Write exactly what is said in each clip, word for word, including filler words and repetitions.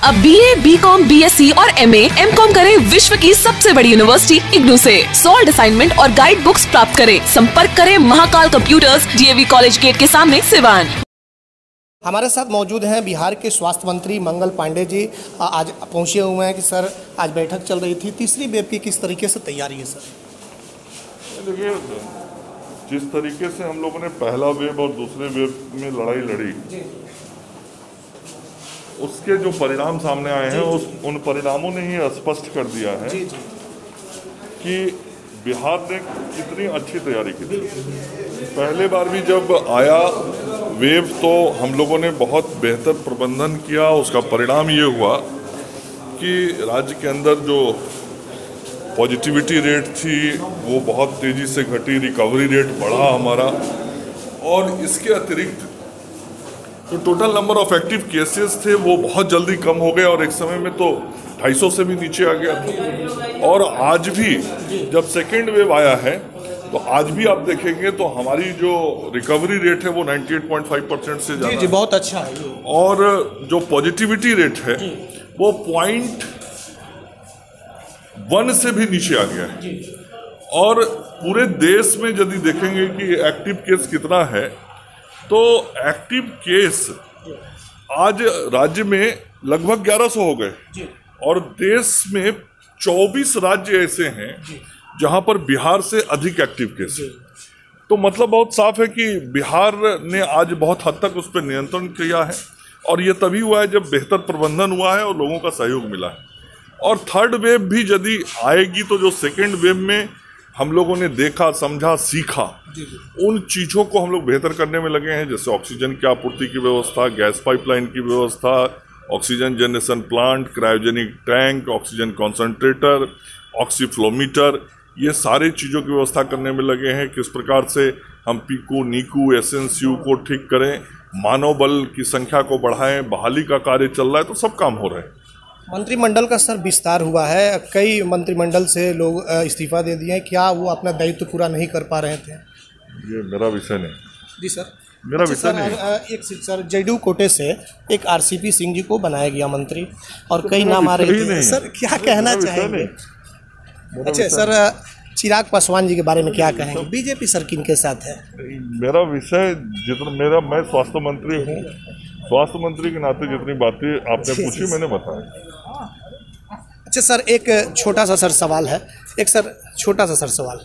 अब B A, B com, B S C और M ए, M com करें विश्व की सबसे बड़ी यूनिवर्सिटी इग्नू से। सॉल्ड असाइनमेंट और गाइड बुक्स प्राप्त करें। संपर्क करें Mahakal computers, D A V college gate के सामने, सिवान। हमारे साथ मौजूद हैं बिहार के स्वास्थ्य मंत्री मंगल पांडे जी। आज पहुंचे हुए हैं कि सर आज बैठक चल रही थी, तीसरी वेव की किस तरीके से तैयारी है सर? देखिए, जिस तरीके से हम लोगों ने पहला वेव और दूसरे वेव में लड़ाई लड़ी, उसके जो परिणाम सामने आए हैं उस उन परिणामों ने ही स्पष्ट कर दिया है जी, जी। कि बिहार ने कितनी अच्छी तैयारी की थी। पहले बार भी जब आया वेव तो हम लोगों ने बहुत बेहतर प्रबंधन किया। उसका परिणाम ये हुआ कि राज्य के अंदर जो पॉजिटिविटी रेट थी वो बहुत तेज़ी से घटी, रिकवरी रेट बढ़ा हमारा, और इसके अतिरिक्त जो total number of active cases थे वो बहुत जल्दी कम हो गए और एक समय में तो ढाई सौ से भी नीचे आ गया। और आज भी जब सेकेंड वेव आया है तो आज भी आप देखेंगे तो हमारी जो रिकवरी रेट है वो अट्ठानवे पॉइंट पाँच परसेंट से ज़्यादा जी, बहुत अच्छा है। और जो पॉजिटिविटी रेट है वो पॉइंट वन से भी नीचे आ गया है। और पूरे देश में यदि देखेंगे कि एक्टिव केस कितना है तो एक्टिव केस आज राज्य में लगभग ग्यारह सौ हो गए और देश में चौबीस राज्य ऐसे हैं जहां पर बिहार से अधिक एक्टिव केस है। तो मतलब बहुत साफ है कि बिहार ने आज बहुत हद तक उस पर नियंत्रण किया है और ये तभी हुआ है जब बेहतर प्रबंधन हुआ है और लोगों का सहयोग मिला है। और थर्ड वेव भी यदि आएगी तो जो सेकेंड वेव में हम लोगों ने देखा, समझा, सीखा, उन चीज़ों को हम लोग बेहतर करने में लगे हैं। जैसे ऑक्सीजन की आपूर्ति की व्यवस्था, गैस पाइपलाइन की व्यवस्था, oxygen generation plant, cryogenic tank, oxygen concentrator, oxyflowmeter, ये सारे चीज़ों की व्यवस्था करने में लगे हैं। किस प्रकार से हम PICU, NICU, S N C U को ठीक करें, मानव बल की संख्या को बढ़ाएं, बहाली का कार्य चल रहा है, तो सब काम हो रहे हैं। मंत्रिमंडल का सर विस्तार हुआ है, कई मंत्रिमंडल से लोग इस्तीफा दे दिए हैं, क्या वो अपना दायित्व तो पूरा नहीं कर पा रहे थे? ये मेरा विषय नहीं जी सर, मेरा अच्छा विषय सर, नहीं। एक सर जेडीयू कोटे से एक आरसीपी सिंह जी को बनाया गया मंत्री और कई नाम आ रहे थे सर, क्या कहना चाहेंगे? अच्छा सर, चिराग पासवान जी के बारे में क्या कहेंगे? बीजेपी सर किन के साथ है? मेरा विषय जितना मेरा मैं स्वास्थ्य मंत्री हूँ, स्वास्थ्य मंत्री के नाते जितनी बातें आपने पूछी मैंने बताया। अच्छा सर, एक छोटा सा सर सवाल है, एक सर छोटा सा सर सवाल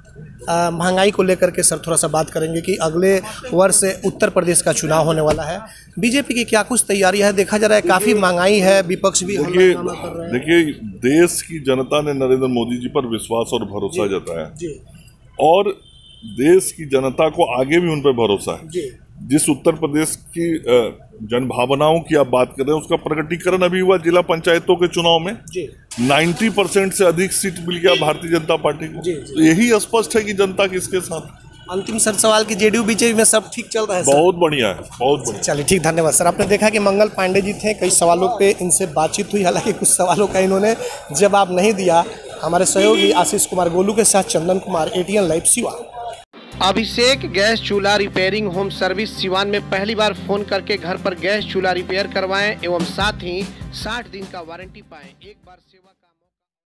महंगाई को लेकर के सर थोड़ा सा बात करेंगे कि अगले वर्ष उत्तर प्रदेश का चुनाव होने वाला है, बीजेपी की क्या कुछ तैयारी है? देखा जा रहा है काफ़ी महंगाई है, विपक्ष भी देखिए देखिए देश की जनता ने नरेंद्र मोदी जी पर विश्वास और भरोसा जताया और देश की जनता को आगे भी उन पर भरोसा है। जिस उत्तर प्रदेश की जनभावनाओं की आप बात कर रहे हैं उसका प्रकटीकरण अभी हुआ जिला पंचायतों के चुनाव में। नब्बे परसेंट से अधिक सीट मिल गया भारतीय जनता पार्टी को। तो यही स्पष्ट है कि जनता किसके साथ। अंतिम सर सवाल की जेडीयू बीजेपी में सब ठीक चल रहा है? बहुत बढ़िया है, बहुत बढ़िया। चलिए ठीक, धन्यवाद सर। आपने देखा कि मंगल पांडे जी थे, कई सवालों पे इनसे बातचीत हुई, हालांकि कुछ सवालों का इन्होंने जवाब नहीं दिया। हमारे सहयोगी आशीष कुमार गोलू के साथ Chandan Kumar, ATN live Siwan. Abhishek gas चूल्हा रिपेयरिंग होम सर्विस सिवान में पहली बार फोन करके घर पर गैस चूल्हा रिपेयर करवाएं एवं साथ ही साठ दिन का वारंटी पाएं। एक बार सेवा